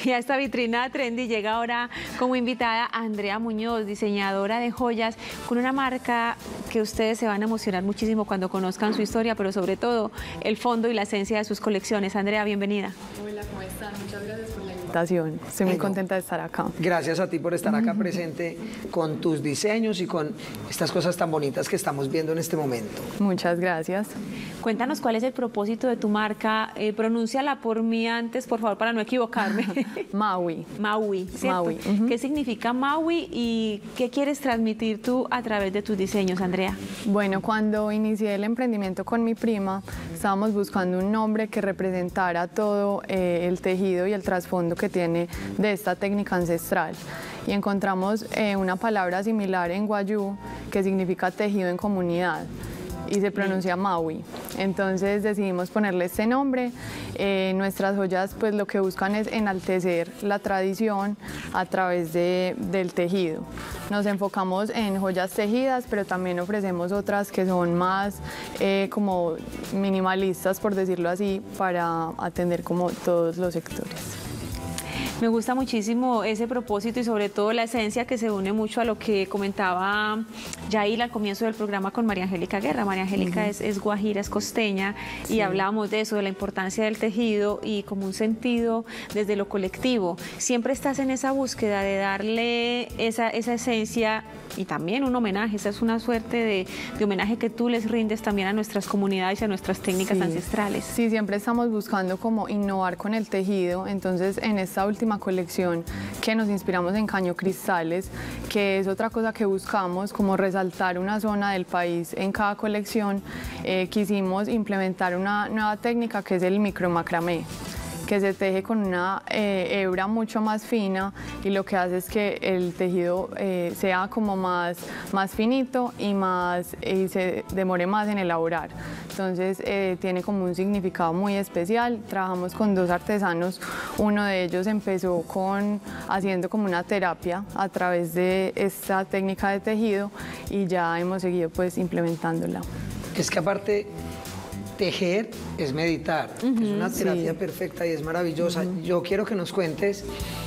Y a esta vitrina trendy llega ahora como invitada Andrea Muñoz, diseñadora de joyas, con una marca que ustedes se van a emocionar muchísimo cuando conozcan su historia, pero sobre todo el fondo y la esencia de sus colecciones. Andrea, bienvenida. Hola, ¿cómo están? Muchas gracias por la invitación. Estoy muy contenta de estar acá. Gracias a ti por estar acá presente con tus diseños y con estas cosas tan bonitas que estamos viendo en este momento. Muchas gracias. Cuéntanos cuál es el propósito de tu marca. Pronúnciala por mí antes, por favor, para no equivocarme. Maui. Maui, ¿cierto? Maui. ¿Qué significa Maui y qué quieres transmitir tú a través de tus diseños, Andrea? Bueno, cuando inicié el emprendimiento con mi prima, estábamos buscando un nombre que representara todo el tejido y el trasfondo que tiene de esta técnica ancestral. Y encontramos una palabra similar en guayú que significa tejido en comunidad y se pronuncia Maui. Entonces decidimos ponerle este nombre. Nuestras joyas pues lo que buscan es enaltecer la tradición a través del tejido. Nos enfocamos en joyas tejidas, pero también ofrecemos otras que son más como minimalistas, por decirlo así, para atender como todos los sectores. Me gusta muchísimo ese propósito y sobre todo la esencia que se une mucho a lo que comentaba Yair al comienzo del programa con María Angélica Guerra. María Angélica es guajira, es costeña, y hablábamos de eso, de la importancia del tejido y como un sentido desde lo colectivo. Siempre estás en esa búsqueda de darle esa esencia y también un homenaje. Esa es una suerte de homenaje que tú les rindes también a nuestras comunidades y a nuestras técnicas ancestrales. Sí, siempre estamos buscando como innovar con el tejido. Entonces en esta última colección que nos inspiramos en cañocristales, que es otra cosa que buscamos, como resaltar una zona del país en cada colección, quisimos implementar una nueva técnica que es el micromacramé, que se teje con una hebra mucho más fina, y lo que hace es que el tejido sea como más finito y se demore más en elaborar. Entonces tiene como un significado muy especial. Trabajamos con dos artesanos. Uno de ellos empezó haciendo como una terapia a través de esta técnica de tejido y ya hemos seguido pues implementándola. Es que aparte tejer es meditar, es una terapia perfecta y es maravillosa. Yo quiero que nos cuentes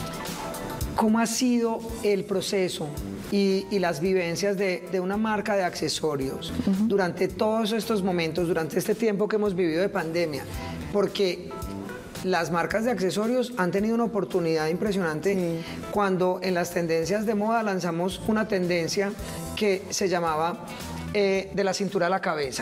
cómo ha sido el proceso y las vivencias de una marca de accesorios durante todos estos momentos, durante este tiempo que hemos vivido de pandemia, porque las marcas de accesorios han tenido una oportunidad impresionante cuando en las tendencias de moda lanzamos una tendencia que se llamaba de la cintura a la cabeza.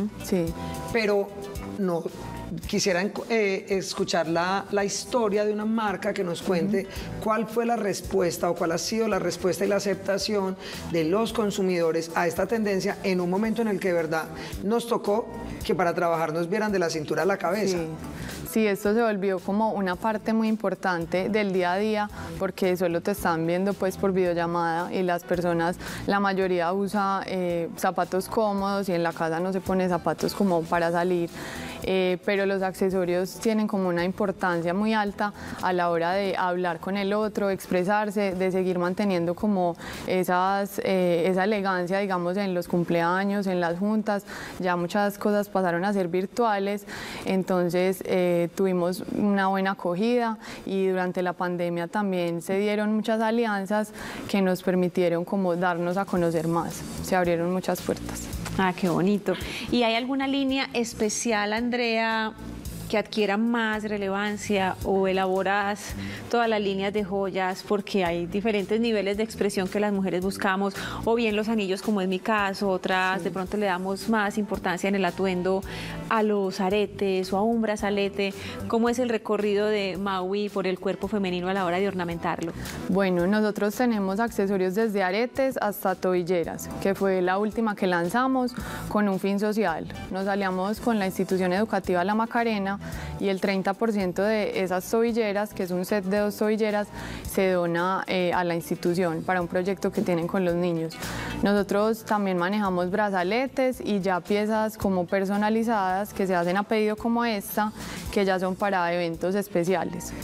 Pero no quisiera escuchar la historia de una marca que nos cuente cuál fue la respuesta o cuál ha sido la respuesta y la aceptación de los consumidores a esta tendencia en un momento en el que de verdad nos tocó que para trabajar nos vieran de la cintura a la cabeza. Sí, esto se volvió como una parte muy importante del día a día, porque solo te están viendo pues por videollamada y las personas, la mayoría usa zapatos cómodos y en la casa no se pone zapatos como para salir. Pero los accesorios tienen como una importancia muy alta a la hora de hablar con el otro, expresarse, de seguir manteniendo como esa elegancia, digamos, en los cumpleaños, en las juntas. Ya muchas cosas pasaron a ser virtuales, entonces tuvimos una buena acogida, y durante la pandemia también se dieron muchas alianzas que nos permitieron como darnos a conocer más. Se abrieron muchas puertas. Ah, qué bonito. ¿Y hay alguna línea especial, Andrea, que adquiera más relevancia, o elaboras todas las líneas de joyas porque hay diferentes niveles de expresión que las mujeres buscamos, o bien los anillos como es mi caso, otras de pronto le damos más importancia en el atuendo a los aretes o a un brazalete? ¿Cómo es el recorrido de Maui por el cuerpo femenino a la hora de ornamentarlo? Bueno, nosotros tenemos accesorios desde aretes hasta tobilleras, que fue la última que lanzamos con un fin social. Nos aliamos con la institución educativa La Macarena, y el 30% de esas tobilleras, que es un set de 2 tobilleras, se dona a la institución para un proyecto que tienen con los niños. Nosotros también manejamos brazaletes y ya piezas como personalizadas que se hacen a pedido como esta, que ya son para eventos especiales.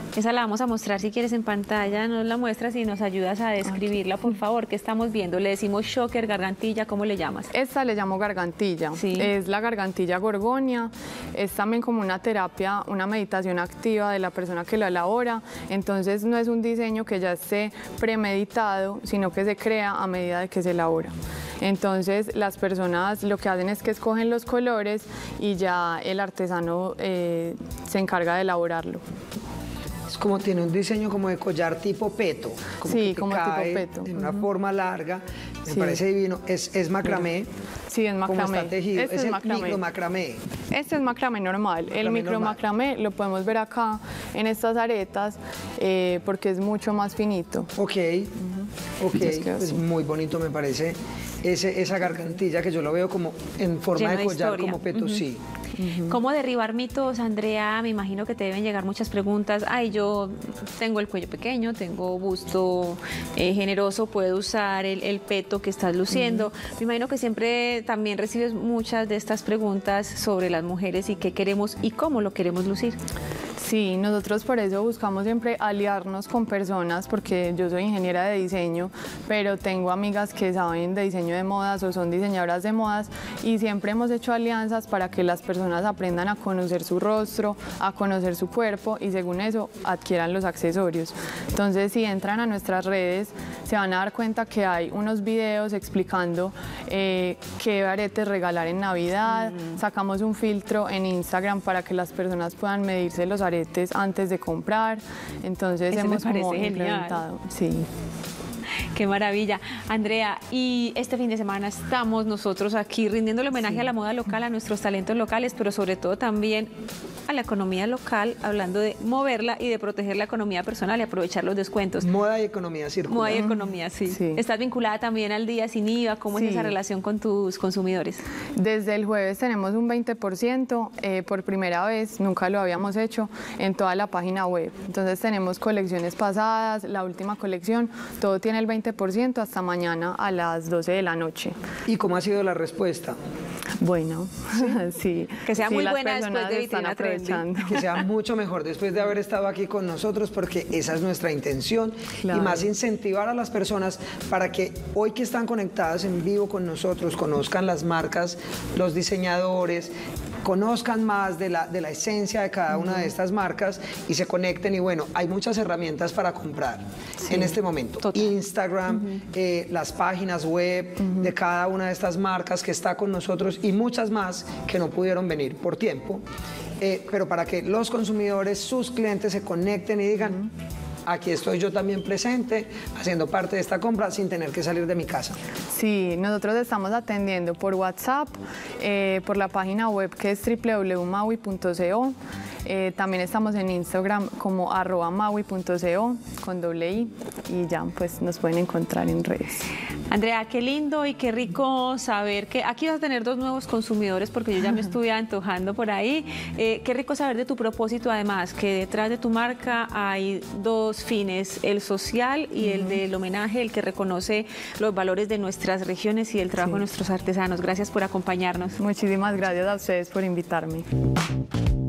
Esa la vamos a mostrar si quieres en pantalla, nos la muestras y nos ayudas a describirla, por favor. ¿Qué estamos viendo? Le decimos shocker, gargantilla, ¿cómo le llamas? Esta le llamo gargantilla, Sí. Es la gargantilla gorgonia, es también como una terapia, una meditación activa de la persona que la elabora, entonces no es un diseño que ya esté premeditado, sino que se crea a medida de que se elabora. Entonces las personas lo que hacen es que escogen los colores y ya el artesano se encarga de elaborarlo. Es como tiene un diseño como de collar tipo peto, como Sí, que te como tipo cae peto. en una forma larga, me Sí. parece divino. Es macramé, Sí, es macramé. como está tejido, Este es el macramé. micro macramé. Este es macramé normal. El Macramé micro normal. macramé lo podemos ver acá en estas aretas porque es mucho más finito. Ok, Entonces queda pues así. muy bonito me parece esa gargantilla que yo lo veo como en forma Lleno de de collar, historia. como peto, sí. ¿Cómo derribar mitos, Andrea? Me imagino que te deben llegar muchas preguntas. Ay, yo tengo el cuello pequeño, tengo busto generoso, puedo usar el peto que estás luciendo. Me imagino que siempre también recibes muchas de estas preguntas sobre las mujeres y qué queremos y cómo lo queremos lucir. Sí, nosotros por eso buscamos siempre aliarnos con personas, porque yo soy ingeniera de diseño, pero tengo amigas que saben de diseño de modas o son diseñadoras de modas y siempre hemos hecho alianzas para que las personas aprendan a conocer su rostro, a conocer su cuerpo y según eso adquieran los accesorios. Entonces, si entran a nuestras redes, se van a dar cuenta que hay unos videos explicando qué aretes regalar en Navidad. Sacamos un filtro en Instagram para que las personas puedan medirse los aretes antes de comprar. Entonces Ese me hemos como parece genial. implementado. Sí. Qué maravilla. Andrea, y este fin de semana estamos nosotros aquí rindiéndole homenaje a la moda local, a nuestros talentos locales, pero sobre todo también a la economía local, hablando de moverla y de proteger la economía personal y aprovechar los descuentos. Moda y economía circular. Moda y economía, sí. Sí. ¿Estás vinculada también al día sin IVA? ¿Cómo es Sí. esa relación con tus consumidores? Desde el jueves tenemos un 20%, por primera vez, nunca lo habíamos hecho, en toda la página web. Entonces tenemos colecciones pasadas, la última colección, todo tiene el 20% hasta mañana a las 12 de la noche. ¿Y cómo ha sido la respuesta? Bueno, sí. Que sea Sí, muy las buena después personas de están Vitrina Trendy. aprovechando. Que sea mucho mejor después de haber estado aquí con nosotros, porque esa es nuestra intención. Claro. Y más incentivar a las personas para que hoy que están conectadas en vivo con nosotros, conozcan las marcas, los diseñadores, conozcan más de la esencia de cada una de estas marcas y se conecten. Y bueno, hay muchas herramientas para comprar en este momento. Total. Instagram, las páginas web de cada una de estas marcas que está con nosotros y muchas más que no pudieron venir por tiempo, pero para que los consumidores, sus clientes se conecten y digan, aquí estoy yo también presente, haciendo parte de esta compra sin tener que salir de mi casa. Sí, nosotros estamos atendiendo por WhatsApp, por la página web que es www.maui.co. También estamos en Instagram como @maui.co con doble i y ya pues nos pueden encontrar en redes. Andrea, qué lindo y qué rico saber que aquí vas a tener 2 nuevos consumidores porque yo ya me estuve antojando por ahí. Qué rico saber de tu propósito además, que detrás de tu marca hay 2 fines, el social y el del homenaje, el que reconoce los valores de nuestras regiones y el trabajo de nuestros artesanos. Gracias por acompañarnos. Muchísimas gracias a ustedes por invitarme.